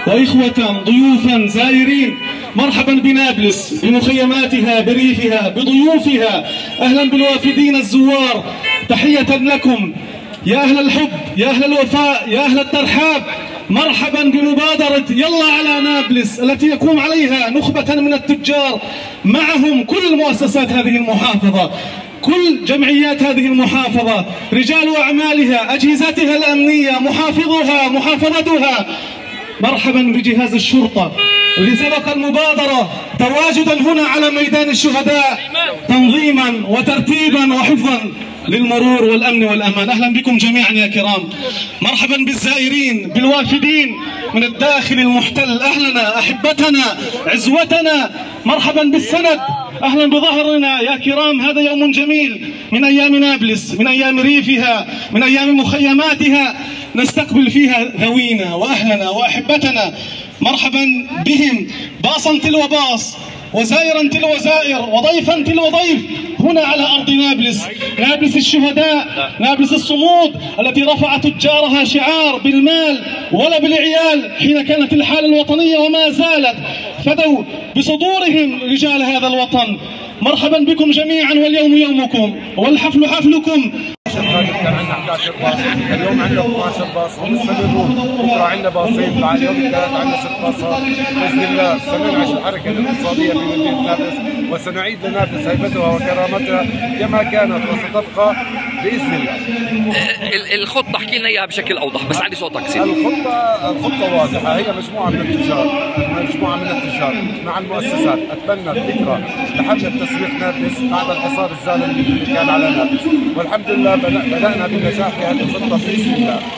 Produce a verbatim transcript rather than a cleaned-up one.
وإخوة ضيوفا زائرين، مرحبا بنابلس بمخيماتها بريفها بضيوفها، أهلا بالوافدين الزوار، تحية لكم يا أهل الحب يا أهل الوفاء يا أهل الترحاب. مرحبا بمبادرة يلا على نابلس التي يقوم عليها نخبة من التجار، معهم كل مؤسسات هذه المحافظة، كل جمعيات هذه المحافظة، رجال أعمالها، أجهزتها الأمنية، محافظها محافظتها. مرحبا بجهاز الشرطة الذي سبق المبادرة تواجدا هنا على ميدان الشهداء تنظيما وترتيبا وحفظا للمرور والأمن والأمان. أهلا بكم جميعا يا كرام. مرحبا بالزائرين بالوافدين من الداخل المحتل، أهلنا أحبتنا عزوتنا، مرحبا بالسند، أهلا بظهرنا يا كرام. هذا يوم جميل من أيام نابلس، من أيام ريفها، من أيام مخيماتها، نستقبل فيها ذوينا وأهلنا وأحبتنا. مرحبا بهم باصا تلو باص، وزائرا تلو زائر، وضيفا تلو ضيف هنا على أرض نابلس، نابلس الشهداء، نابلس الصمود التي رفعت تجارها شعار بالمال ولا بالعيال حين كانت الحالة الوطنية وما زالت، فدوا بصدورهم رجال هذا الوطن. مرحبا بكم جميعا، واليوم يومكم والحفل حفلكم. كان عندنا أحد عشر باص، اليوم عندنا اثني عشر باص ومستمرون، بكره عندنا باصين، بعد يوم الثلاث عندنا ست باصات باذن الله. سننعش الحركه الاقتصاديه في مدينه نابلس وسنعيد لنابلس هيبتها وكرامتها كما كانت وستبقى باذن الله. الخطه احكي لنا اياها بشكل اوضح، بس عندي صوتك سيدي. الخطه الخطه واضحه، هي مجموعه من التجار، مجموعه من التجار مع المؤسسات اتبنت فكره لحمله تسويق نابلس بعد الحصار الظالم اللي كان على نابلس، والحمد لله بدأنا بالنجاح في هذه الخطة بإذن الله.